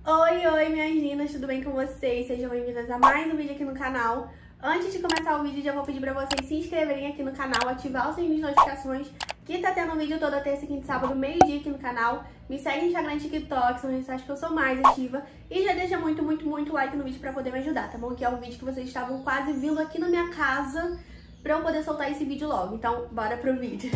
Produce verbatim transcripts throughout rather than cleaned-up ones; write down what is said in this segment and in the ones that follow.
Oi, oi, minhas lindas, tudo bem com vocês? Sejam bem-vindas a mais um vídeo aqui no canal. Antes de começar o vídeo, já vou pedir pra vocês se inscreverem aqui no canal, ativar o sininho de notificações, que tá tendo um vídeo toda terça, quinta e sábado, meio-dia aqui no canal. Me segue no Instagram e TikTok, são redes sociais que eu sou mais ativa. E já deixa muito, muito, muito like no vídeo pra poder me ajudar, tá bom? Que é um vídeo que vocês estavam quase vindo aqui na minha casa pra eu poder soltar esse vídeo logo. Então, bora pro vídeo.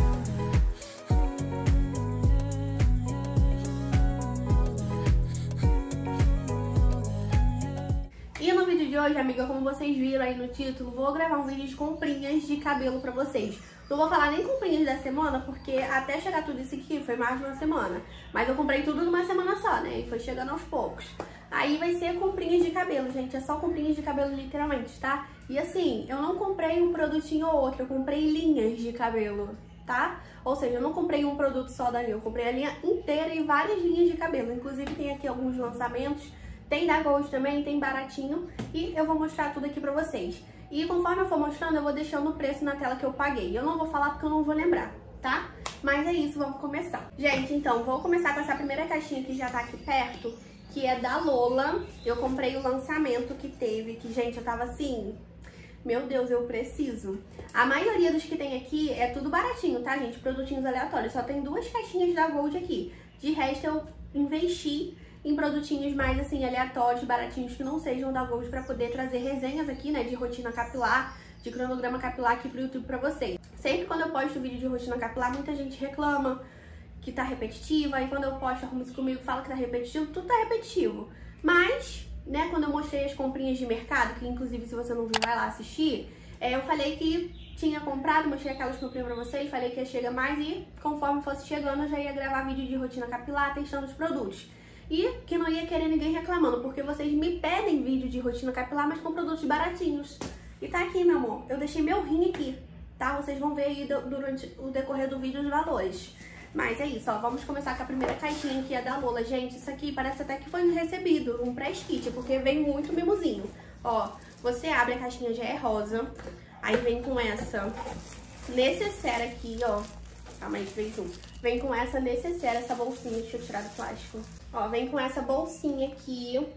E no vídeo de hoje, amiga, como vocês viram aí no título, vou gravar um vídeo de comprinhas de cabelo pra vocês. Não vou falar nem comprinhas da semana, porque até chegar tudo isso aqui foi mais de uma semana. Mas eu comprei tudo numa semana só, né? E foi chegando aos poucos. Aí vai ser comprinhas de cabelo, gente. É só comprinhas de cabelo, literalmente, tá? E assim, eu não comprei um produtinho ou outro, eu comprei linhas de cabelo, tá? Ou seja, eu não comprei um produto só da linha, eu comprei a linha inteira e várias linhas de cabelo. Inclusive tem aqui alguns lançamentos. Tem da Gold também, tem baratinho, e eu vou mostrar tudo aqui pra vocês. E conforme eu for mostrando, eu vou deixando o preço na tela que eu paguei. Eu não vou falar porque eu não vou lembrar, tá? Mas é isso, vamos começar. Gente, então, vou começar com essa primeira caixinha que já tá aqui perto, que é da Lola. Eu comprei o lançamento que teve, que, gente, eu tava assim... Meu Deus, eu preciso. A maioria dos que tem aqui é tudo baratinho, tá, gente? Produtinhos aleatórios. Só tem duas caixinhas da Gold aqui. De resto, eu investi em produtinhos mais, assim, aleatórios, baratinhos, que não sejam da Gold, pra poder trazer resenhas aqui, né, de rotina capilar, de cronograma capilar aqui pro YouTube pra vocês. Sempre quando eu posto vídeo de rotina capilar, muita gente reclama que tá repetitiva, e quando eu posto Arrume-se Comigo, fala que tá repetitivo, tudo tá repetitivo. Mas, né, quando eu mostrei as comprinhas de mercado, que inclusive se você não viu, vai lá assistir, é, eu falei que tinha comprado, mostrei aquelas comprinhas pra vocês, falei que ia chegar mais e, conforme fosse chegando, eu já ia gravar vídeo de rotina capilar, testando os produtos. E que não ia querer ninguém reclamando, porque vocês me pedem vídeo de rotina capilar, mas com produtos baratinhos. E tá aqui, meu amor, eu deixei meu rim aqui, tá? Vocês vão ver aí durante o decorrer do vídeo os valores. Mas é isso, ó, vamos começar com a primeira caixinha, que é da Lola. Gente, isso aqui parece até que foi recebido, um press kit, porque vem muito mimosinho. Ó, você abre, a caixinha já é rosa, aí vem com essa necessaire aqui, ó. Calma aí, vem junto. Vem com essa necessaire, essa bolsinha, deixa eu tirar do plástico. Ó, vem com essa bolsinha aqui,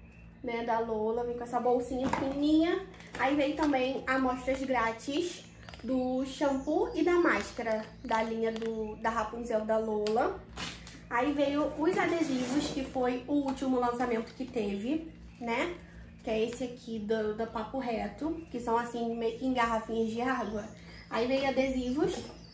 né, da Lola, vem com essa bolsinha pequenininha. Aí vem também amostras grátis do shampoo e da máscara da linha do, da Rapunzel da Lola. Aí veio os adesivos, que foi o último lançamento que teve, né, que é esse aqui do, do Papo Reto, que são assim, meio que em garrafinhas de água. Aí veio adesivos.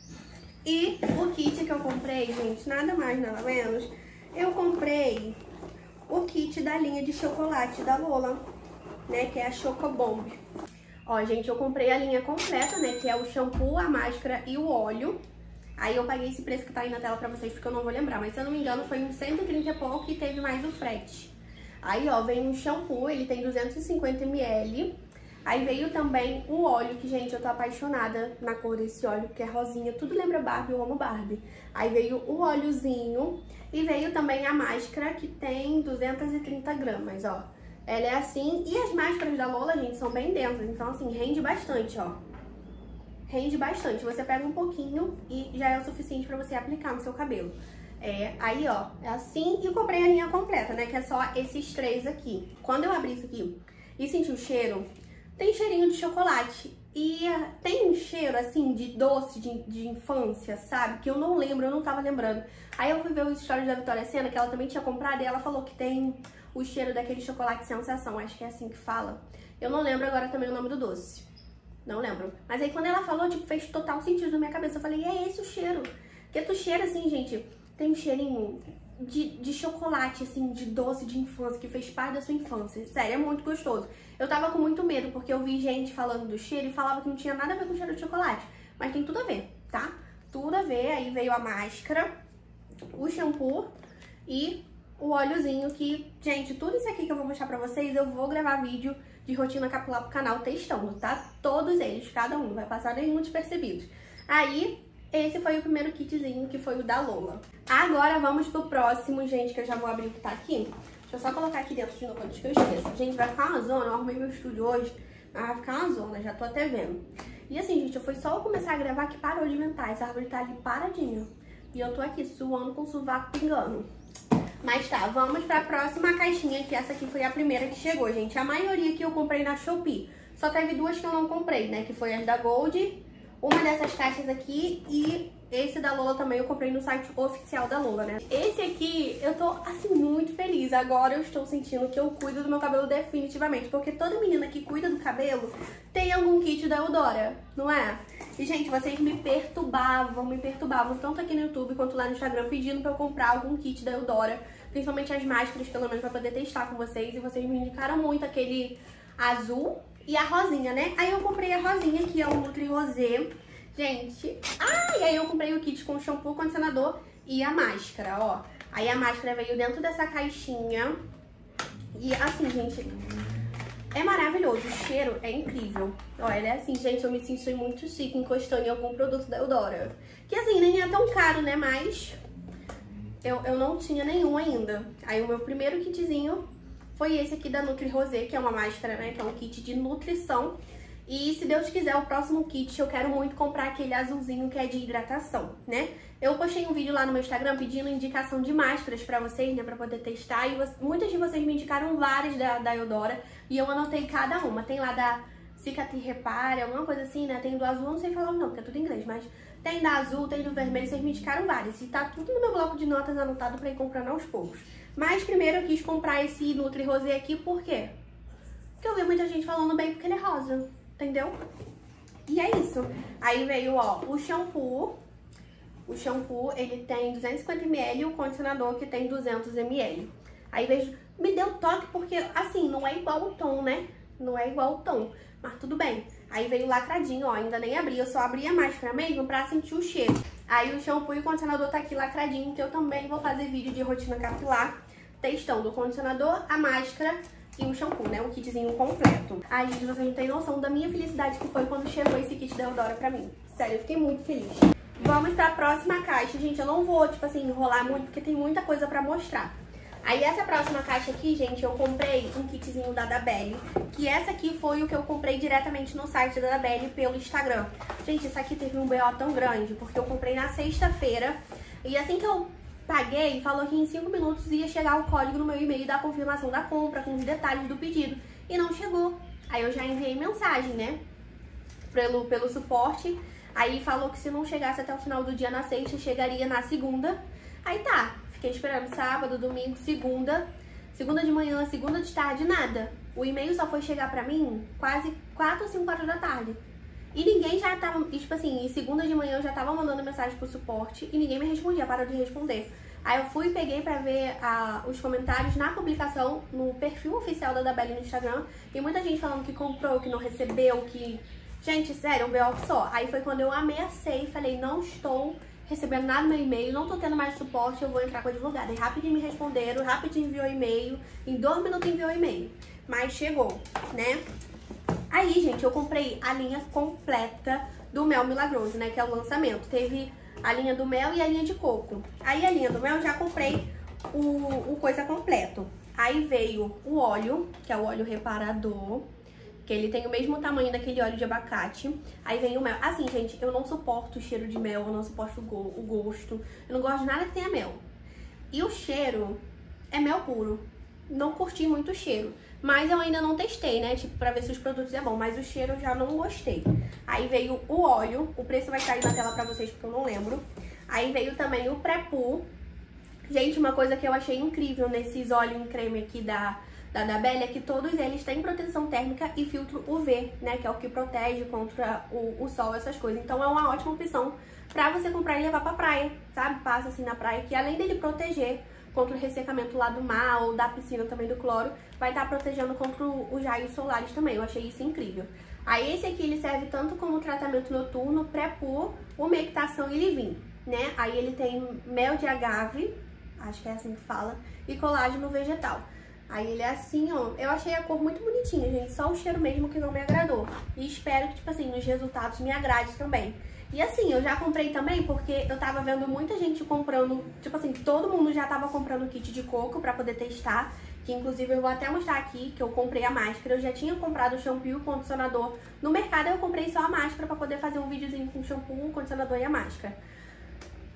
E o kit que eu comprei, gente, nada mais, nada menos, eu comprei o kit da linha de chocolate da Lola, né, que é a Chocobomb. Ó, gente, eu comprei a linha completa, né, que é o shampoo, a máscara e o óleo. Aí eu paguei esse preço que tá aí na tela pra vocês, porque eu não vou lembrar, mas se eu não me engano foi uns cento e trinta e pouco e teve mais o frete. Aí, ó, vem um shampoo, ele tem duzentos e cinquenta mililitros. Aí veio também o óleo, que, gente, eu tô apaixonada na cor desse óleo, que é rosinha, tudo lembra Barbie, eu amo Barbie. Aí veio o óleozinho e veio também a máscara, que tem duzentos e trinta gramas, ó. Ela é assim, e as máscaras da Lola, gente, são bem densas, então assim, rende bastante, ó. Rende bastante, você pega um pouquinho e já é o suficiente pra você aplicar no seu cabelo. É, aí, ó, é assim, e comprei a linha completa, né, que é só esses três aqui. Quando eu abri isso aqui e senti o cheiro... Tem cheirinho de chocolate e uh, tem um cheiro, assim, de doce de, de infância, sabe? Que eu não lembro, eu não tava lembrando. Aí eu fui ver os stories da Vitória Sena, que ela também tinha comprado, e ela falou que tem o cheiro daquele chocolate sensação, acho que é assim que fala. Eu não lembro agora também o nome do doce. Não lembro. Mas aí quando ela falou, tipo, fez total sentido na minha cabeça. Eu falei, é esse o cheiro. Porque tu cheira assim, gente, tem um cheirinho... De, de chocolate, assim, de doce de infância, que fez parte da sua infância. Sério, é muito gostoso. Eu tava com muito medo, porque eu vi gente falando do cheiro e falava que não tinha nada a ver com o cheiro de chocolate. Mas tem tudo a ver, tá? Tudo a ver. Aí veio a máscara, o shampoo e o óleozinho, que, gente, tudo isso aqui que eu vou mostrar pra vocês, eu vou gravar vídeo de rotina capilar pro canal testando, tá? Todos eles, cada um, não vai passar nenhum despercebido. Aí... esse foi o primeiro kitzinho, que foi o da Lola. Agora vamos pro próximo, gente, que eu já vou abrir o que tá aqui. Deixa eu só colocar aqui dentro de novo, antes que eu esqueça. Gente, vai ficar uma zona, eu arrumei meu estúdio hoje, mas vai ficar uma zona, já tô até vendo. E assim, gente, foi só eu começar a gravar que parou de ventar, essa árvore tá ali paradinha. E eu tô aqui suando com o sovaco pingando. Mas tá, vamos pra próxima caixinha, que essa aqui foi a primeira que chegou, gente. A maioria que eu comprei na Shopee. Só teve duas que eu não comprei, né? Que foi as da Gold, uma dessas caixas aqui e esse da Lola também eu comprei no site oficial da Lola, né? Esse aqui, eu tô, assim, muito feliz. Agora eu estou sentindo que eu cuido do meu cabelo definitivamente. Porque toda menina que cuida do cabelo tem algum kit da Eudora, não é? E, gente, vocês me perturbavam, me perturbavam, tanto aqui no YouTube quanto lá no Instagram, pedindo pra eu comprar algum kit da Eudora. Principalmente as máscaras, pelo menos, pra poder testar com vocês. E vocês me indicaram muito aquele azul e a rosinha, né? Aí eu comprei a rosinha, que é o Nutri Rosé. Gente, ah, e aí eu comprei o kit com shampoo, condicionador e a máscara, ó. Aí a máscara veio dentro dessa caixinha. E assim, gente, é maravilhoso, o cheiro é incrível. Ó, ele é assim, gente, eu me senti muito chique encostando em algum produto da Eudora. Que assim, nem é tão caro, né, mas eu, eu não tinha nenhum ainda. Aí o meu primeiro kitzinho foi esse aqui da Nutri Rosé, que é uma máscara, né, que é um kit de nutrição. E se Deus quiser, o próximo kit eu quero muito comprar aquele azulzinho que é de hidratação, né? Eu postei um vídeo lá no meu Instagram pedindo indicação de máscaras pra vocês, né? Pra poder testar. E muitas de vocês me indicaram várias da, da Eudora. E eu anotei cada uma. Tem lá da Cicatriz Repara, alguma coisa assim, né? Tem do azul, eu não sei falar não, porque é tudo em inglês. Mas tem da azul, tem do vermelho, vocês me indicaram várias. E tá tudo no meu bloco de notas anotado pra ir comprando aos poucos. Mas primeiro eu quis comprar esse Nutri Rosé aqui, por quê? Porque eu vi muita gente falando bem porque ele é rosa. Entendeu? E é isso. Aí veio, ó, o shampoo. O shampoo, ele tem duzentos e cinquenta mililitros e o condicionador que tem duzentos mililitros. Aí vejo, me deu toque porque, assim, não é igual o tom, né? Não é igual o tom, mas tudo bem. Aí veio lacradinho, ó, ainda nem abri. Eu só abri a máscara mesmo pra sentir o cheiro. Aí o shampoo e o condicionador tá aqui lacradinho, que eu também vou fazer vídeo de rotina capilar, testando o condicionador, a máscara e o shampoo, né? Um kitzinho completo. Ai, gente, vocês não têm noção da minha felicidade que foi quando chegou esse kit da Eudora pra mim. Sério, eu fiquei muito feliz. Vamos pra próxima caixa. Gente, eu não vou, tipo assim, enrolar muito, porque tem muita coisa pra mostrar. Aí essa próxima caixa aqui, gente, eu comprei um kitzinho da Dabelli, que essa aqui foi o que eu comprei diretamente no site da Dabelli pelo Instagram. Gente, isso aqui teve um B O tão grande, porque eu comprei na sexta-feira, e assim que eu paguei, falou que em cinco minutos ia chegar o código no meu e-mail da confirmação da compra, com os detalhes do pedido. E não chegou. Aí eu já enviei mensagem, né? Pelo, pelo suporte. Aí falou que se não chegasse até o final do dia na sexta, chegaria na segunda. Aí tá. Fiquei esperando sábado, domingo, segunda. Segunda de manhã, segunda de tarde, nada. O e-mail só foi chegar pra mim quase quatro ou cinco horas da tarde. E ninguém já tava, tipo assim, em segunda de manhã eu já tava mandando mensagem pro suporte e ninguém me respondia, parou de responder. Aí eu fui e peguei pra ver a, os comentários na publicação, no perfil oficial da Dabelli no Instagram. E muita gente falando que comprou, que não recebeu, que... Gente, sério, um B O só. Aí foi quando eu ameacei e falei, não estou recebendo nada no meu e-mail, não tô tendo mais suporte, eu vou entrar com a advogada. E rapidinho me responderam, rapidinho enviou e-mail, em dois minutos enviou e-mail. Mas chegou, né? Aí, gente, eu comprei a linha completa do Mel Milagroso, né? Que é o lançamento. Teve a linha do mel e a linha de coco. Aí a linha do mel eu já comprei o, o coisa completo. Aí veio o óleo, que é o óleo reparador, que ele tem o mesmo tamanho daquele óleo de abacate. Aí vem o mel. Assim, gente, eu não suporto o cheiro de mel, eu não suporto o, go o gosto. Eu não gosto de nada que tenha mel. E o cheiro é mel puro. Não curti muito o cheiro. Mas eu ainda não testei, né? Tipo, pra ver se os produtos é bom. Mas o cheiro eu já não gostei. Aí veio o óleo. O preço vai cair na tela pra vocês, porque eu não lembro. Aí veio também o pré-poo. Gente, uma coisa que eu achei incrível nesses óleos em creme aqui da, da Dabelli é que todos eles têm proteção térmica e filtro U V, né? Que é o que protege contra o, o sol, essas coisas. Então é uma ótima opção pra você comprar e levar pra praia, sabe? Passa assim na praia, que além dele proteger contra o ressecamento lá do mar ou da piscina também do cloro, vai estar protegendo contra os raios solares também. Eu achei isso incrível. Aí esse aqui ele serve tanto como tratamento noturno, pré-poo, umectação e leave-in, né? Aí ele tem mel de agave, acho que é assim que fala, e colágeno vegetal. Aí ele é assim, ó, eu achei a cor muito bonitinha, gente, só o cheiro mesmo que não me agradou. E espero que, tipo assim, nos resultados me agrade também. E assim, eu já comprei também porque eu tava vendo muita gente comprando, tipo assim, todo mundo já tava comprando kit de coco pra poder testar. Que inclusive eu vou até mostrar aqui que eu comprei a máscara. Eu já tinha comprado o shampoo e o condicionador. No mercado eu comprei só a máscara pra poder fazer um videozinho com o shampoo, o condicionador e a máscara.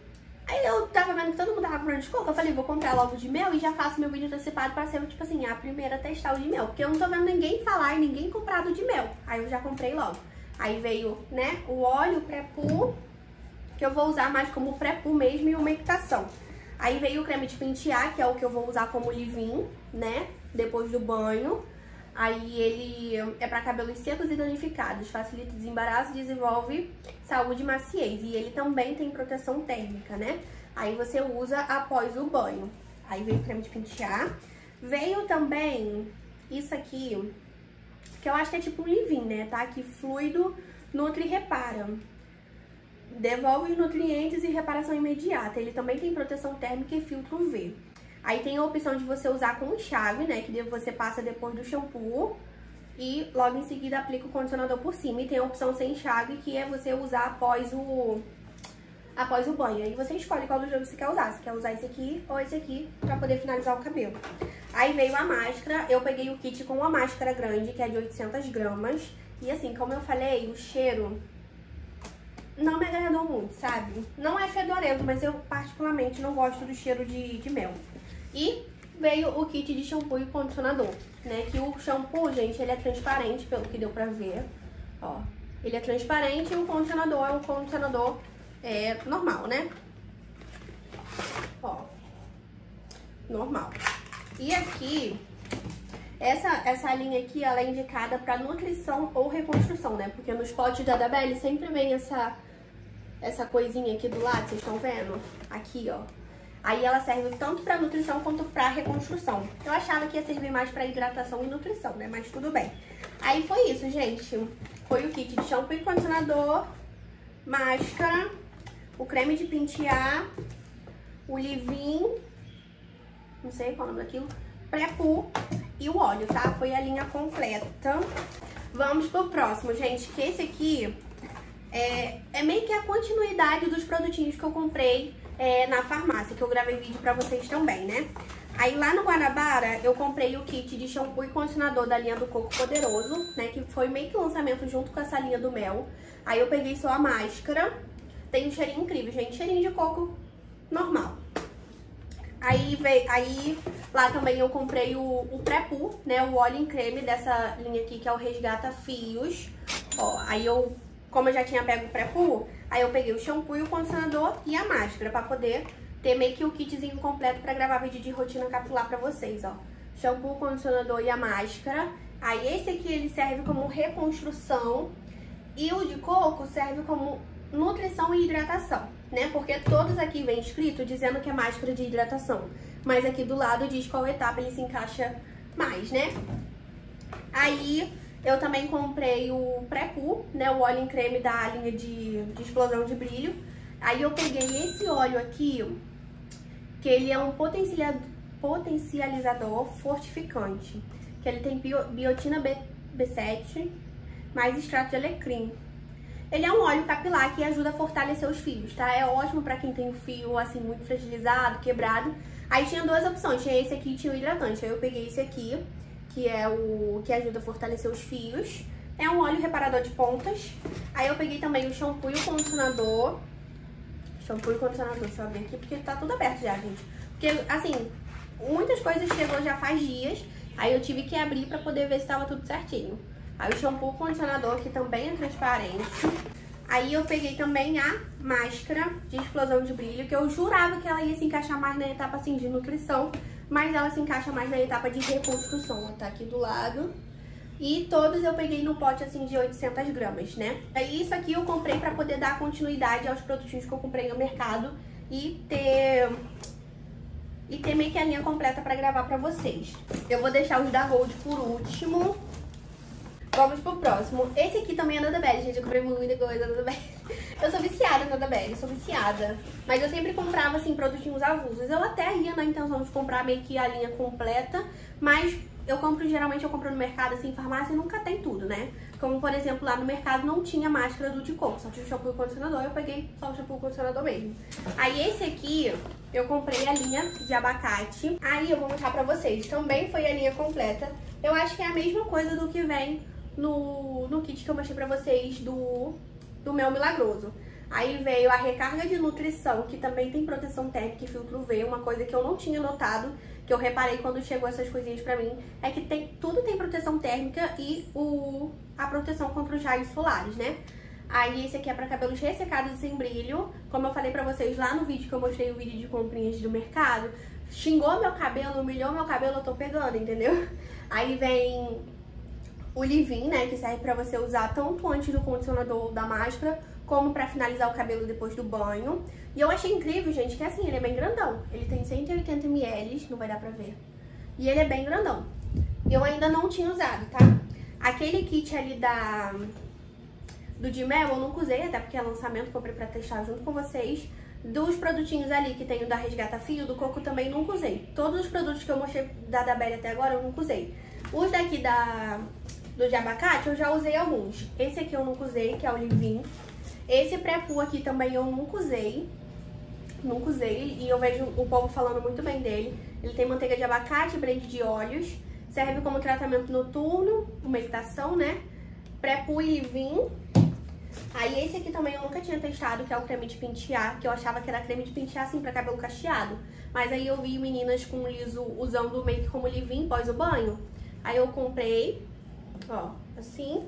Aí eu tava vendo que todo mundo tava comprando de coco, eu falei, vou comprar logo de mel e já faço meu vídeo antecipado pra ser, tipo assim, a primeira a testar o de mel. Porque eu não tô vendo ninguém falar e ninguém comprado de mel. Aí eu já comprei logo. Aí veio, né, o óleo pré-poo, que eu vou usar mais como pré-poo mesmo, e umectação. Aí veio o creme de pentear, que é o que eu vou usar como leave-in, né, depois do banho. Aí ele é pra cabelos secos e danificados, facilita o desembaraço, desenvolve saúde e maciez. E ele também tem proteção térmica, né? Aí você usa após o banho. Aí veio o creme de pentear. Veio também isso aqui, que eu acho que é tipo um leave-in, né? Tá aqui, fluido Nutri Repara. Devolve os nutrientes e reparação imediata. Ele também tem proteção térmica e filtro U V. Aí tem a opção de você usar com enxágue, né, que você passa depois do shampoo e logo em seguida aplica o condicionador por cima. E tem a opção sem enxágue, que é você usar após o, após o banho. Aí você escolhe qual dos dois você quer usar, se quer usar esse aqui ou esse aqui pra poder finalizar o cabelo. Aí veio a máscara, eu peguei o kit com uma máscara grande, que é de oitocentas gramas. E assim, como eu falei, o cheiro não me agradou muito, sabe? Não é fedorento, mas eu particularmente não gosto do cheiro de, de mel. E veio o kit de shampoo e condicionador, né? Que o shampoo, gente, ele é transparente, pelo que deu pra ver. Ó, ele é transparente e o condicionador é um condicionador é, normal, né? Ó, normal. E aqui, essa, essa linha aqui, ela é indicada pra nutrição ou reconstrução, né? Porque nos potes da D B L sempre vem essa, essa coisinha aqui do lado, vocês estão vendo? Aqui, ó. Aí ela serve tanto pra nutrição quanto pra reconstrução. Eu achava que ia servir mais pra hidratação e nutrição, né? Mas tudo bem. Aí foi isso, gente. Foi o kit de shampoo e condicionador, máscara, o creme de pentear, o leave-in, não sei qual é o nome daquilo, pré-poo e o óleo, tá? Foi a linha completa. Vamos pro próximo, gente, que esse aqui é, é meio que a continuidade dos produtinhos que eu comprei É, na farmácia, que eu gravei vídeo pra vocês também, né? Aí lá no Guanabara eu comprei o kit de shampoo e condicionador da linha do Coco Poderoso, né? Que foi meio que lançamento junto com essa linha do mel. Aí eu peguei só a máscara. Tem um cheirinho incrível, gente. Cheirinho de coco normal. Aí, veio, aí lá também eu comprei o, o pré-poo, né? O óleo em creme dessa linha aqui, que é o Resgata Fios. Ó, aí eu... Como eu já tinha pego o pré-poo, aí eu peguei o shampoo e o condicionador e a máscara pra poder ter meio que o kitzinho completo pra gravar vídeo de rotina capilar pra vocês, ó. Shampoo, condicionador e a máscara. Aí esse aqui ele serve como reconstrução e o de coco serve como nutrição e hidratação, né? Porque todos aqui vem escrito dizendo que é máscara de hidratação, mas aqui do lado diz qual etapa ele se encaixa mais, né? Aí... Eu também comprei o pré-poo, né, o óleo em creme da linha de, de explosão de brilho. Aí eu peguei esse óleo aqui, que ele é um potencializador fortificante. Que ele tem bio, biotina B sete, mais extrato de alecrim. Ele é um óleo capilar que ajuda a fortalecer os fios, tá? É ótimo pra quem tem o fio, assim, muito fragilizado, quebrado. Aí tinha duas opções, tinha esse aqui e tinha o hidratante. Aí eu peguei esse aqui, que é o que ajuda a fortalecer os fios. É um óleo reparador de pontas. Aí eu peguei também o shampoo e o condicionador. Shampoo e condicionador, deixa eu abrir aqui, porque tá tudo aberto já, gente. Porque, assim, muitas coisas chegou já faz dias. Aí eu tive que abrir pra poder ver se tava tudo certinho. Aí o shampoo e condicionador, que também é transparente. Aí eu peguei também a máscara de explosão de brilho, que eu jurava que ela ia se encaixar mais na etapa, assim, de nutrição. Mas ela se encaixa mais na etapa de reconstrução, tá aqui do lado. E todos eu peguei no pote, assim, de oitocentas gramas, né? Aí isso aqui eu comprei pra poder dar continuidade aos produtinhos que eu comprei no mercado e ter... E ter meio que a linha completa pra gravar pra vocês. Eu vou deixar os da Gold por último. Vamos pro próximo. Esse aqui também é da D B L, gente. Eu comprei muita coisa da D B L. Eu sou viciada na D B L, sou viciada. Mas eu sempre comprava, assim, produtinhos avulsos. Eu até ia na intenção de comprar meio que a linha completa, mas eu compro, geralmente eu compro no mercado, assim, em farmácia, e nunca tem tudo, né? Como, por exemplo, lá no mercado não tinha máscara do de coco, só tinha o shampoo e o condicionador, eu peguei só o shampoo e o condicionador mesmo. Aí esse aqui, eu comprei a linha de abacate. Aí eu vou mostrar pra vocês. Também foi a linha completa. Eu acho que é a mesma coisa do que vem no, no kit que eu mostrei pra vocês do, do Mel Milagroso. Aí veio a recarga de nutrição, que também tem proteção térmica e filtro U V, uma coisa que eu não tinha notado, que eu reparei quando chegou essas coisinhas pra mim, é que tem, tudo tem proteção térmica e o, a proteção contra os raios solares, né? Aí esse aqui é pra cabelos ressecados e sem brilho, como eu falei pra vocês lá no vídeo que eu mostrei o vídeo de comprinhas do mercado, xingou meu cabelo, humilhou meu cabelo, eu tô pegando, entendeu? Aí vem o leave-in, né, que serve pra você usar tanto antes do condicionador ou da máscara, como pra finalizar o cabelo depois do banho. E eu achei incrível, gente, que assim, ele é bem grandão. Ele tem cento e oitenta mililitros, não vai dar pra ver. E ele é bem grandão. E eu ainda não tinha usado, tá? Aquele kit ali da... do de mel eu nunca usei, até porque é lançamento, comprei pra testar junto com vocês. Dos produtinhos ali que tem o da Resgata Fio, do Coco também nunca usei. Todos os produtos que eu mostrei da Dabelli até agora eu nunca usei. Os daqui da... do de abacate eu já usei alguns. Esse aqui eu nunca usei, que é o leave-in. Esse pré-poo aqui também eu nunca usei. Nunca usei e eu vejo o povo falando muito bem dele. Ele tem manteiga de abacate, blend de óleos. Serve como tratamento noturno, humectação, né? Pré-poo e leave-in. Aí esse aqui também eu nunca tinha testado, que é o creme de pentear, que eu achava que era creme de pentear assim pra cabelo cacheado. Mas aí eu vi meninas com liso usando meio que como leave-in pós o banho. Aí eu comprei, ó, assim.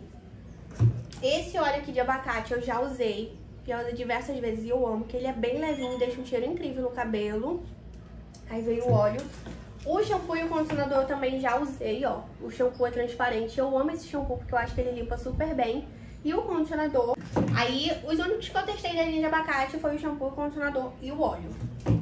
Esse óleo aqui de abacate eu já usei, já usei diversas vezes e eu amo, que ele é bem levinho e deixa um cheiro incrível no cabelo. Aí veio o óleo. O shampoo e o condicionador eu também já usei, ó. O shampoo é transparente, eu amo esse shampoo porque eu acho que ele limpa super bem. E o condicionador, aí os únicos que eu testei da linha de abacate foi o shampoo, o condicionador e o óleo.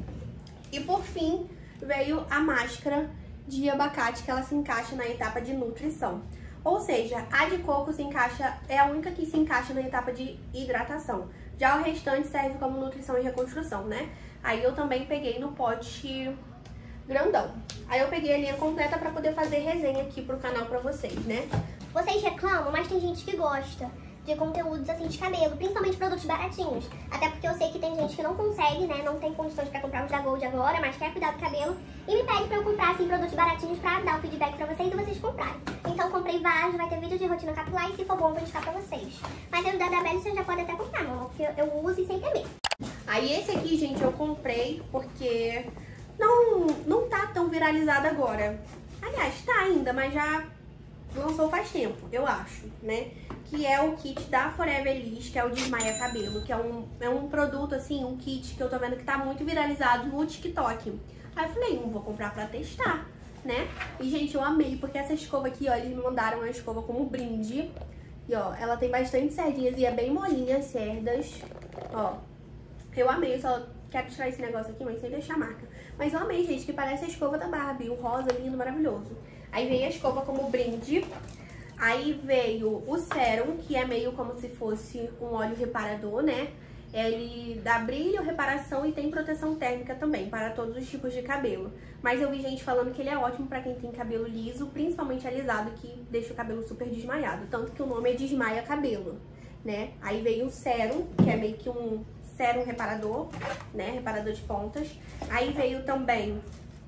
E por fim, veio a máscara de abacate, que ela se encaixa na etapa de nutrição. Ou seja, a de coco se encaixa, é a única que se encaixa na etapa de hidratação. Já o restante serve como nutrição e reconstrução, né? Aí eu também peguei no pote grandão. Aí eu peguei a linha completa pra poder fazer resenha aqui pro canal pra vocês, né? Vocês reclamam, mas tem gente que gosta de conteúdos assim de cabelo, principalmente produtos baratinhos. Até porque eu sei que tem gente que não consegue, né, não tem condições pra comprar os da Gold agora, mas quer cuidar do cabelo e me pede pra eu comprar assim produtos baratinhos pra dar o feedback pra vocês e vocês comprarem. Então comprei vários, vai ter vídeo de rotina capilar e se for bom eu vou indicar pra vocês. Mas os da Dabelli você já pode até comprar, mano, porque eu uso e sem temer. Aí esse aqui, gente, eu comprei porque não, não tá tão viralizado agora. Aliás, tá ainda, mas já lançou faz tempo, eu acho, né? Que é o kit da Forever Liss, que é o Desmaia Cabelo, que é um, é um produto, assim, um kit que eu tô vendo que tá muito viralizado no TikTok. Aí eu falei, não vou comprar pra testar, né? E, gente, eu amei, porque essa escova aqui, ó, eles me mandaram a escova como brinde. E, ó, ela tem bastante cerdinhas e é bem molinha as cerdas, ó. Eu amei, eu só quero tirar esse negócio aqui, mas sem deixar a marca. Mas eu amei, gente, que parece a escova da Barbie, o rosa lindo, maravilhoso. Aí veio a escova como brinde. Aí veio o sérum, que é meio como se fosse um óleo reparador, né? Ele dá brilho, reparação e tem proteção térmica também, para todos os tipos de cabelo. Mas eu vi gente falando que ele é ótimo pra quem tem cabelo liso, principalmente alisado, que deixa o cabelo super desmaiado. Tanto que o nome é Desmaia Cabelo, né? Aí veio o sérum, que é meio que um sérum reparador, né? Reparador de pontas. Aí veio também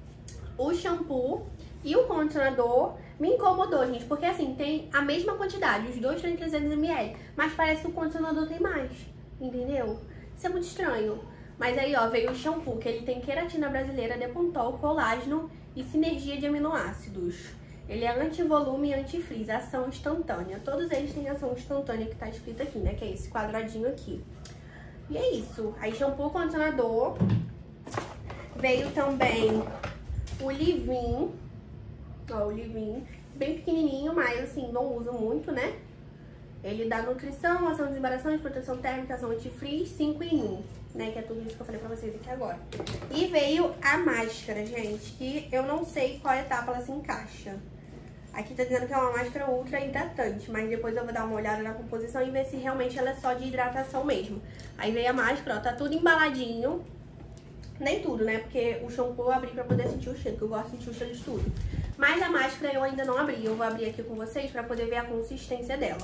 o shampoo e o condicionador. Me incomodou, gente, porque assim, tem a mesma quantidade, os dois têm trezentos mililitros, mas parece que o condicionador tem mais, entendeu? Isso é muito estranho. Mas aí, ó, veio o shampoo, que ele tem queratina brasileira, Depuntol, colágeno e sinergia de aminoácidos. Ele é anti-volume e anti-frizz, ação instantânea. Todos eles têm ação instantânea que tá escrito aqui, né, que é esse quadradinho aqui. E é isso. Aí, shampoo, condicionador. Veio também o leave-in. Ó, o leave-in, bem pequenininho, mas assim, não uso muito, né? Ele dá nutrição, ação de desembaraçante, proteção térmica, ação anti-frizz, cinco em um, né? Que é tudo isso que eu falei pra vocês aqui agora. E veio a máscara, gente, que eu não sei qual etapa ela se encaixa. Aqui tá dizendo que é uma máscara ultra hidratante, mas depois eu vou dar uma olhada na composição e ver se realmente ela é só de hidratação mesmo. Aí veio a máscara, ó, tá tudo embaladinho. Nem tudo, né? Porque o shampoo eu abri pra poder sentir o cheiro, que eu gosto de sentir o cheiro de tudo. Mas a máscara eu ainda não abri, eu vou abrir aqui com vocês pra poder ver a consistência dela.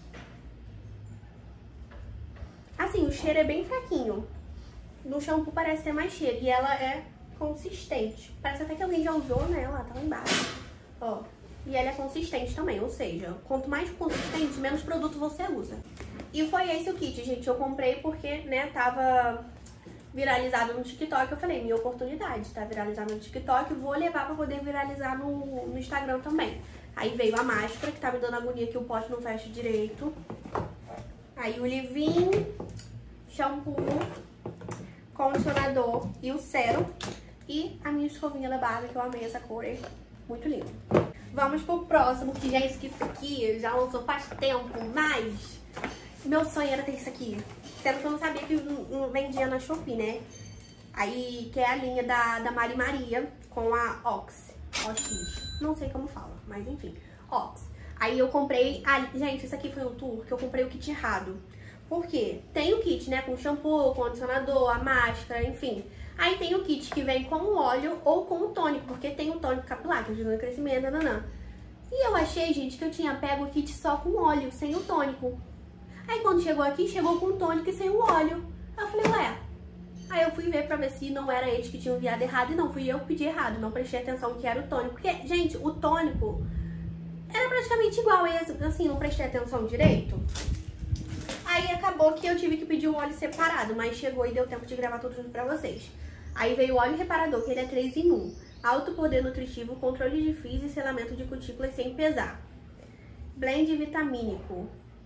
Assim, o cheiro é bem fraquinho. No shampoo parece ter mais cheiro e ela é consistente. Parece até que alguém já usou, né? Ela tá lá embaixo. Ó, e ela é consistente também, ou seja, quanto mais consistente, menos produto você usa. E foi esse o kit, gente. Eu comprei porque, né, tava viralizado no TikTok. Eu falei, minha oportunidade, tá viralizado no TikTok, vou levar pra poder viralizar no, no Instagram também. Aí veio a máscara, que tá me dando agonia que o pote não fecha direito. Aí o leave-in, shampoo, condicionador e o sérum. E a minha escovinha da barba, que eu amei essa cor, é muito linda. Vamos pro próximo, que já esqueci aqui, já lançou faz tempo, mas meu sonho era ter isso aqui. Sendo que eu não sabia que não vendia na Shopee, né? Aí, que é a linha da, da Mari Maria com a Ox. Ox. Não sei como fala, mas enfim. Ox. Aí eu comprei... A, gente, isso aqui foi um tour que eu comprei o kit errado. Por quê? Tem o kit, né? Com shampoo, condicionador, a máscara, enfim. Aí tem o kit que vem com o óleo ou com o tônico, porque tem o tônico capilar, que ajuda no crescimento, nananã. E eu achei, gente, que eu tinha pego o kit só com óleo, sem o tônico. Aí quando chegou aqui, chegou com o tônico e sem o óleo. Aí eu falei, ué. Aí eu fui ver pra ver se não era eles que tinham enviado errado. E não, fui eu que pedi errado. Não prestei atenção que era o tônico. Porque, gente, o tônico era praticamente igual. E assim, não prestei atenção direito. Aí acabou que eu tive que pedir o óleo separado. Mas chegou e deu tempo de gravar tudo junto pra vocês. Aí veio o óleo reparador, que ele é três em um. Alto poder nutritivo, controle de frizz e selamento de cutículas sem pesar. Blend vitamínico.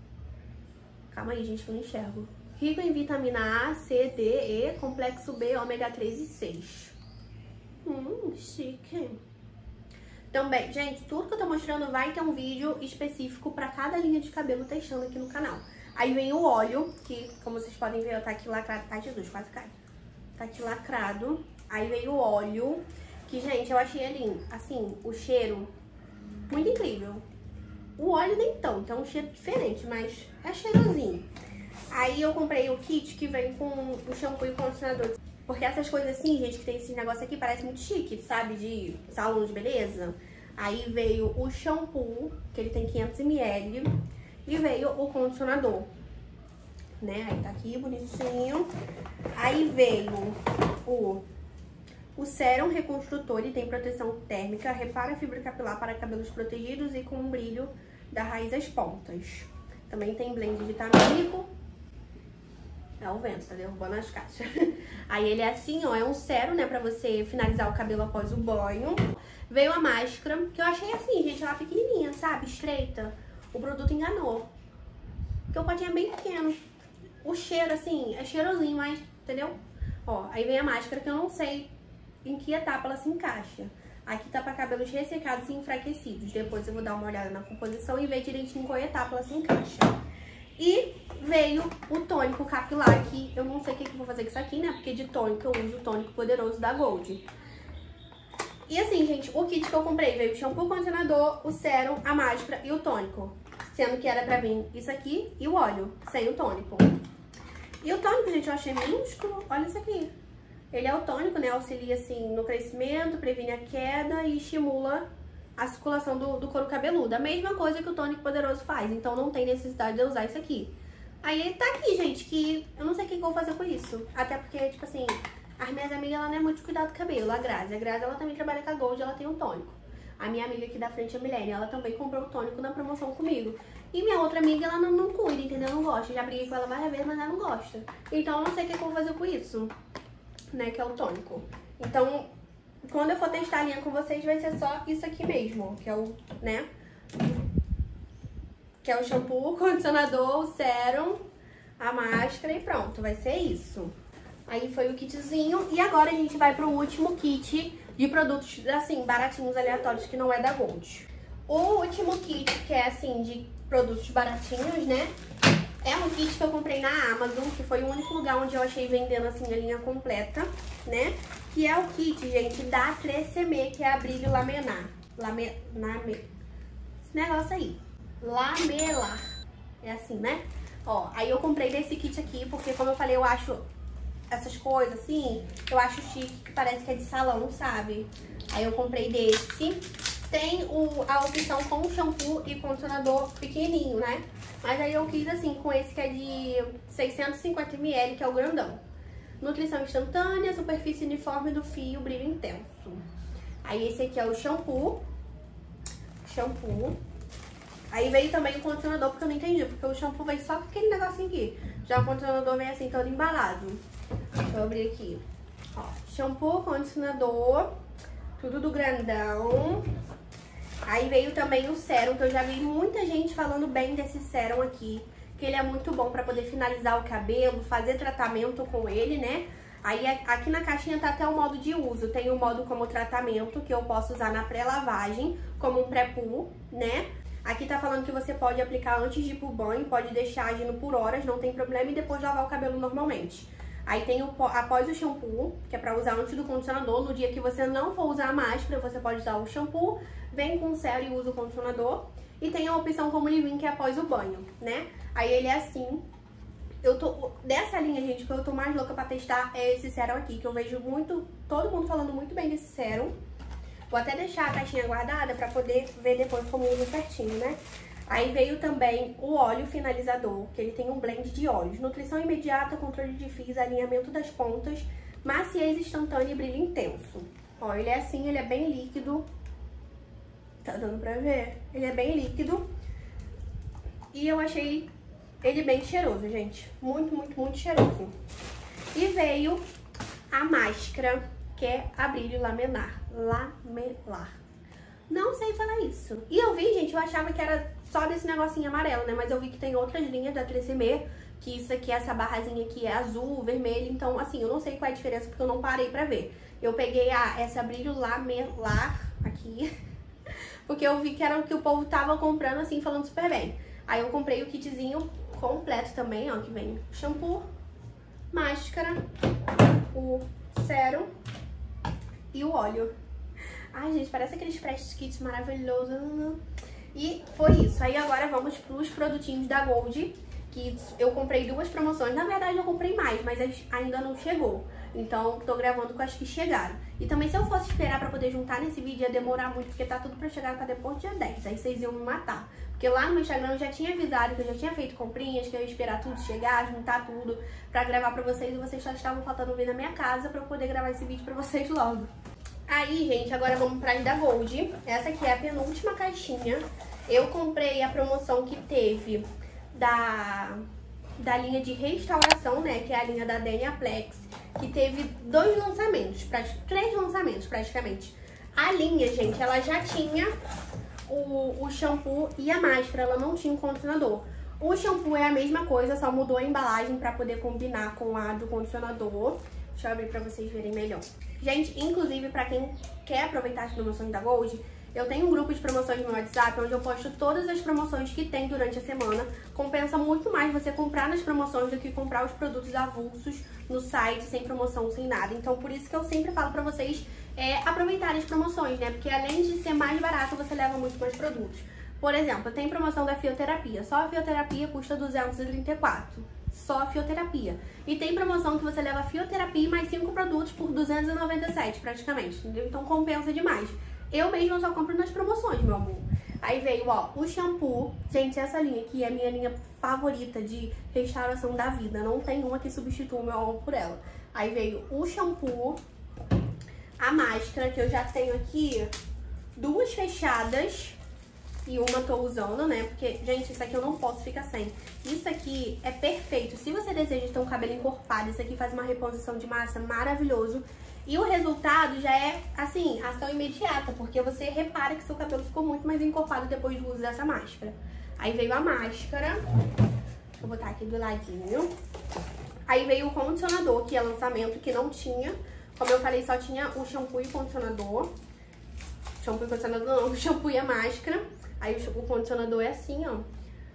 Calma aí, gente, que eu não enxergo. Rico em vitamina A, C, D, E, complexo B, ômega três e seis. Hum, chique. Também, gente, tudo que eu tô mostrando vai ter um vídeo específico pra cada linha de cabelo testando aqui no canal. Aí vem o óleo, que, como vocês podem ver, tá aqui lacrado. Ai, Jesus, quase cai. Tá aqui lacrado. Aí veio o óleo, que, gente, eu achei ali, assim, o cheiro muito incrível. O óleo nem tanto, é um cheiro diferente, mas é cheirosinho. Aí eu comprei o kit que vem com o shampoo e o condicionador. Porque essas coisas assim, gente, que tem esse negócio aqui, parece muito chique, sabe? De salão de beleza. Aí veio o shampoo, que ele tem quinhentos mililitros. E veio o condicionador. Né? Aí tá aqui, bonitinho. Aí veio o... O sérum reconstrutor, e tem proteção térmica, repara a fibra capilar para cabelos protegidos e com um brilho da raiz às pontas. Também tem blend vitamínico. É o vento, tá derrubando as caixas. Aí ele é assim, ó, é um sérum, né, pra você finalizar o cabelo após o banho. Veio a máscara, que eu achei assim, gente, ela pequenininha, sabe, estreita. O produto enganou. Porque o potinho é bem pequeno. O cheiro, assim, é cheirosinho, mas, entendeu? Ó, aí vem a máscara, que eu não sei em que etapa ela se encaixa. Aqui tá pra cabelos ressecados e enfraquecidos. Depois eu vou dar uma olhada na composição e ver direitinho em qual etapa ela se encaixa. E veio o tônico capilar, que eu não sei o que, que eu vou fazer com isso aqui, né? Porque de tônico eu uso o tônico poderoso da Gold. E assim, gente, o kit que eu comprei veio o shampoo, condicionador, o sérum, a máscara e o tônico. Sendo que era pra vir isso aqui e o óleo, sem o tônico. E o tônico, gente, eu achei minúsculo. Olha isso aqui. Ele é o tônico, né? Auxilia, assim, no crescimento, previne a queda e estimula a circulação do, do couro cabeludo. A mesma coisa que o tônico poderoso faz. Então, não tem necessidade de eu usar isso aqui. Aí, tá aqui, gente, que eu não sei o que eu vou fazer com isso. Até porque, tipo assim, as minhas amigas, ela não é muito cuidado do cabelo. A Grazi. A Grazi, ela também trabalha com a Gold, ela tem um tônico. A minha amiga aqui da frente, a Milene, ela também comprou o tônico na promoção comigo. E minha outra amiga, ela não, não cuida, entendeu? Não gosta. Eu já briguei com ela várias vezes, mas ela não gosta. Então, eu não sei o que eu vou fazer com isso. Né, que é o tônico. Então, quando eu for testar a linha com vocês, vai ser só isso aqui mesmo, que é o, né, que é o shampoo, o condicionador, o sérum, a máscara e pronto, vai ser isso. Aí foi o kitzinho e agora a gente vai pro último kit de produtos, assim, baratinhos, aleatórios, que não é da Gold. O último kit, que é, assim, de produtos baratinhos, né, é um kit que eu comprei na Amazon, que foi o único lugar onde eu achei vendendo, assim, a linha completa, né? Que é o kit, gente, da Tresemme, que é a Brilho Lamelar. Lame... Lame... Esse negócio aí. Lamelar. É assim, né? Ó, aí eu comprei desse kit aqui, porque, como eu falei, eu acho essas coisas, assim, eu acho chique, que parece que é de salão, sabe? Aí eu comprei desse. Tem o, a opção com shampoo e condicionador pequenininho, né? Mas aí eu quis assim, com esse que é de seiscentos e cinquenta mililitros, que é o grandão. Nutrição instantânea, superfície uniforme do fio, brilho intenso. Aí esse aqui é o shampoo. Shampoo. Aí veio também o condicionador, porque eu não entendi, porque o shampoo veio só com aquele negocinho aqui. Já o condicionador vem assim, todo embalado. Deixa eu abrir aqui. Ó, shampoo, condicionador, tudo do grandão. Aí veio também o sérum, que eu já vi muita gente falando bem desse sérum aqui. Que ele é muito bom pra poder finalizar o cabelo, fazer tratamento com ele, né? Aí aqui na caixinha tá até o modo de uso. Tem o modo como tratamento, que eu posso usar na pré-lavagem, como um pré-poo, né? Aqui tá falando que você pode aplicar antes de ir pro banho, pode deixar agindo por horas, não tem problema, e depois lavar o cabelo normalmente. Aí tem o após o shampoo, que é pra usar antes do condicionador. No dia que você não for usar a máscara, você pode usar o shampoo, vem com o sérum e usa o condicionador. E tem a opção como leave-in, que é após o banho, né? Aí ele é assim. Eu tô, dessa linha, gente, que eu tô mais louca pra testar é esse sérum aqui, que eu vejo muito, todo mundo falando muito bem desse sérum. Vou até deixar a caixinha guardada pra poder ver depois como usa certinho, né? Aí veio também o óleo finalizador, que ele tem um blend de óleos. Nutrição imediata, controle de fios, alinhamento das pontas, maciez instantânea e brilho intenso. Ó, ele é assim, ele é bem líquido. Tá dando pra ver? Ele é bem líquido. E eu achei ele bem cheiroso, gente. Muito, muito, muito cheiroso. E veio a máscara, que é a brilho lamelar. Lamelar. Não sei falar isso. E eu vi, gente, eu achava que era só desse negocinho amarelo, né? Mas eu vi que tem outras linhas da três M, que isso aqui, essa barrazinha aqui é azul, vermelho. Então, assim, eu não sei qual é a diferença, porque eu não parei pra ver. Eu peguei a, essa brilho lamelar aqui, porque eu vi que era o que o povo tava comprando, assim, falando super bem. Aí eu comprei o kitzinho completo também, ó, que vem shampoo, máscara, o sérum e o óleo. Ai, gente, parece aqueles press kits maravilhosos. E foi isso. Aí agora vamos pros produtinhos da Gold, que eu comprei duas promoções. Na verdade, eu comprei mais, mas ainda não chegou. Então, tô gravando com as que chegaram. E também, se eu fosse esperar pra poder juntar nesse vídeo, ia demorar muito, porque tá tudo pra chegar pra depois do dia dez. Aí vocês iam me matar. Porque lá no meu Instagram eu já tinha avisado que eu já tinha feito comprinhas, que eu ia esperar tudo chegar, juntar tudo pra gravar pra vocês. E vocês só estavam faltando vir na minha casa pra eu poder gravar esse vídeo pra vocês logo. Aí, gente, agora vamos para as da Gold. Essa aqui é a penúltima caixinha. Eu comprei a promoção que teve da, da linha de restauração, né? Que é a linha da Deniaplex, que teve dois lançamentos, três lançamentos praticamente. A linha, gente, ela já tinha o, o shampoo e a máscara, ela não tinha o condicionador. O shampoo é a mesma coisa, só mudou a embalagem para poder combinar com a do condicionador. Deixa eu abrir pra vocês verem melhor. Gente, inclusive, pra quem quer aproveitar as promoções da Gold, eu tenho um grupo de promoções no meu WhatsApp, onde eu posto todas as promoções que tem durante a semana. Compensa muito mais você comprar nas promoções do que comprar os produtos avulsos no site, sem promoção, sem nada. Então, por isso que eu sempre falo pra vocês é, aproveitarem as promoções, né? Porque além de ser mais barato, você leva muito mais produtos. Por exemplo, tem promoção da fioterapia. Só a fioterapia custa duzentos e trinta e quatro reais. Só a fioterapia. E tem promoção que você leva a fioterapia e mais cinco produtos por duzentos e noventa e sete reais praticamente, entendeu? Então compensa demais. Eu mesma só compro nas promoções, meu amor. Aí veio, ó, o shampoo. Gente, essa linha aqui é a minha linha favorita de restauração da vida. Não tem uma que substitua o meu amor por ela. Aí veio o shampoo, a máscara, que eu já tenho aqui duas fechadas e uma tô usando, né? Porque, gente, isso aqui eu não posso ficar sem. Isso aqui é perfeito. Se você deseja ter um cabelo encorpado, isso aqui faz uma reposição de massa maravilhoso. E o resultado já é, assim, ação imediata, porque você repara que seu cabelo ficou muito mais encorpado depois do uso dessa máscara. Aí veio a máscara. Vou botar aqui do ladinho. Aí veio o condicionador, que é lançamento, que não tinha. Como eu falei, só tinha o shampoo e o condicionador. Shampoo e condicionador não, o shampoo e a máscara. Aí o condicionador é assim, ó.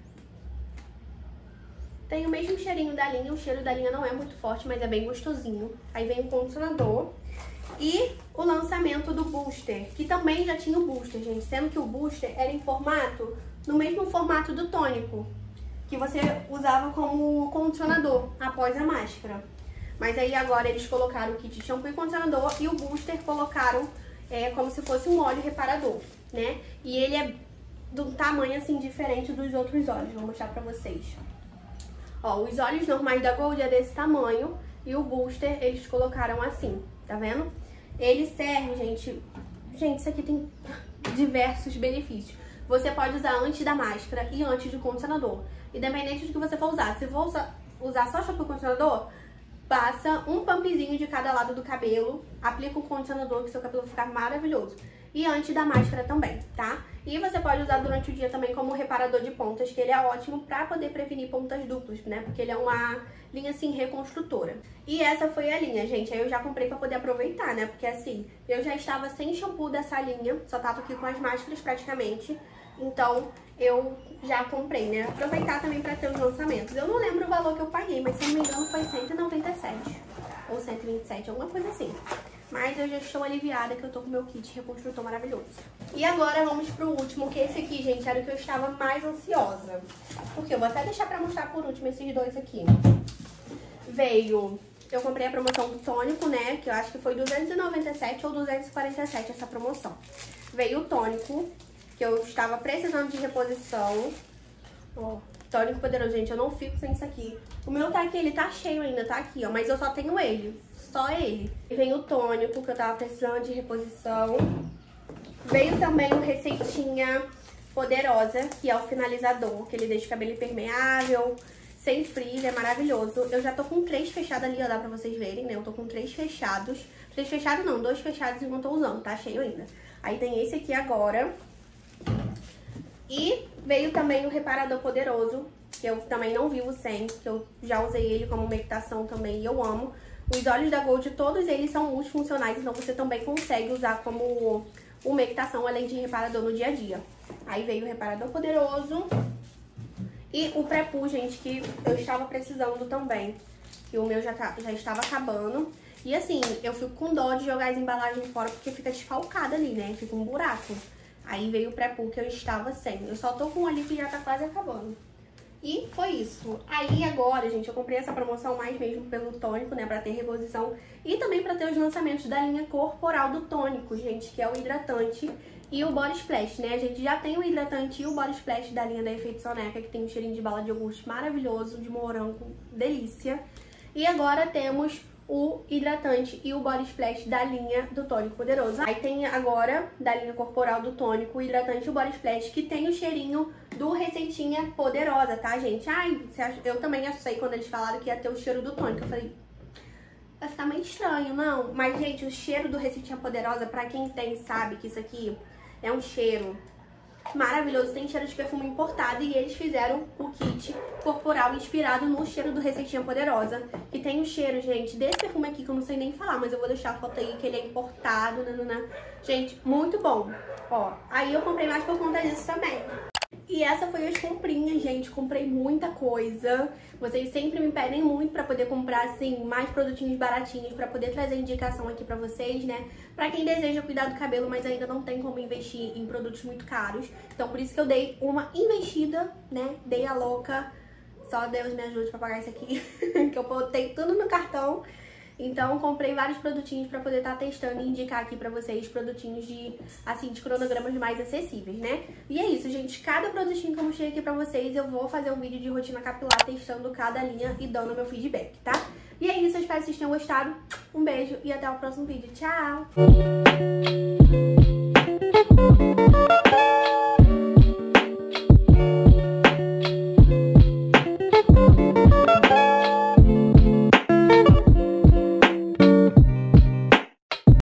Tem o mesmo cheirinho da linha, o cheiro da linha não é muito forte, mas é bem gostosinho. Aí vem o condicionador e o lançamento do booster, que também já tinha o booster, gente. Sendo que o booster era em formato, no mesmo formato do tônico, que você usava como condicionador após a máscara. Mas aí agora eles colocaram o kit de shampoo e condicionador e o booster colocaram é, como se fosse um óleo reparador, né? E ele é do tamanho assim diferente dos outros óleos, vou mostrar pra vocês. Ó, os óleos normais da Gold é desse tamanho e o booster eles colocaram assim, tá vendo? Ele serve, gente, gente, isso aqui tem diversos benefícios. você pode usar antes da máscara e antes do condicionador. Independente do que você for usar. Se for usar, usar só shampoo e condicionador, passa um pumpzinho de cada lado do cabelo, aplica o condicionador que seu cabelo vai ficar maravilhoso. E antes da máscara também, tá? E você pode usar durante o dia também como reparador de pontas, que ele é ótimo pra poder prevenir pontas duplas, né? Porque ele é uma linha, assim, reconstrutora. E essa foi a linha, gente. Aí eu já comprei pra poder aproveitar, né? Porque, assim, eu já estava sem shampoo dessa linha, só tava aqui com as máscaras praticamente. Então, eu já comprei, né? Aproveitar também pra ter os lançamentos. Eu não lembro o valor que eu paguei, mas se não me engano foi cento e noventa e sete ou cento e vinte e sete, alguma coisa assim. Mas eu já estou aliviada que eu tô com o meu kit reconstrutor maravilhoso. E agora vamos pro último, que esse aqui, gente, era o que eu estava mais ansiosa. Porque eu vou até deixar pra mostrar por último esses dois aqui. Veio... Eu comprei a promoção do tônico, né? Que eu acho que foi duzentos e noventa e sete ou duzentos e quarenta e sete essa promoção. Veio o tônico, que eu estava precisando de reposição. Ó, tônico poderoso, gente, eu não fico sem isso aqui. O meu tá aqui, ele tá cheio ainda, tá aqui, ó. Mas eu só tenho ele. Só ele. E vem o tônico, que eu tava precisando de reposição. Veio também o Receitinha Poderosa, que é o finalizador, que ele deixa o cabelo impermeável, sem frizz, é maravilhoso. Eu já tô com três fechados ali, ó, dá pra vocês verem, né? Eu tô com três fechados. Três fechados não, dois fechados e não tô usando, tá cheio ainda. Aí tem esse aqui agora. E veio também o Reparador Poderoso, que eu também não vivo sem, que eu já usei ele como umectação também e eu amo. Os óleos da Gold, todos eles são multifuncionais, então você também consegue usar como umectação, além de reparador no dia a dia. Aí veio o Reparador Poderoso e o Pré-Poo, gente, que eu estava precisando também, que o meu já, tá, já estava acabando. E assim, eu fico com dó de jogar as embalagens fora, porque fica desfalcada ali, né? Fica um buraco. Aí veio o Pré-Poo que eu estava sem. Eu só tô com um ali que já tá quase acabando. E foi isso. Aí agora, gente, eu comprei essa promoção mais mesmo pelo tônico, né, pra ter reposição. E também pra ter os lançamentos da linha corporal do tônico, gente, que é o hidratante e o Body Splash, né? A gente já tem o hidratante e o Body Splash da linha da Efeito Soneca, que tem um cheirinho de bala de iogurte maravilhoso, de morango, delícia. E agora temos o hidratante e o Body Splash da linha do tônico poderoso. Aí tem agora, da linha corporal do tônico, o hidratante e o Body Splash, que tem o cheirinho do Receitinha Poderosa, tá, gente? Ai, eu também achei quando eles falaram que ia ter o cheiro do tônico. Eu falei, vai ficar meio estranho, não? Mas, gente, o cheiro do Receitinha Poderosa, pra quem tem, sabe que isso aqui é um cheiro maravilhoso, tem cheiro de perfume importado e eles fizeram o kit corporal inspirado no cheiro do Receitinha Poderosa, que tem o cheiro, gente, desse perfume aqui que eu não sei nem falar, mas eu vou deixar a foto aí que ele é importado, nanana. Gente, muito bom. Ó, aí eu comprei mais por conta disso também. E essa foi as comprinhas, gente, comprei muita coisa. Vocês sempre me pedem muito pra poder comprar, assim, mais produtinhos baratinhos, pra poder trazer indicação aqui pra vocês, né? Pra quem deseja cuidar do cabelo, mas ainda não tem como investir em produtos muito caros. Então, por isso que eu dei uma investida, né? Dei a louca. Só Deus me ajude pra pagar isso aqui, que eu botei tudo no cartão. Então, comprei vários produtinhos pra poder estar testando e indicar aqui pra vocês produtinhos de, assim, de cronogramas mais acessíveis, né? E é isso, gente. Cada produtinho que eu mostrei aqui pra vocês, eu vou fazer um vídeo de rotina capilar testando cada linha e dando meu feedback, tá? E é isso, eu espero que vocês tenham gostado. Um beijo e até o próximo vídeo. Tchau!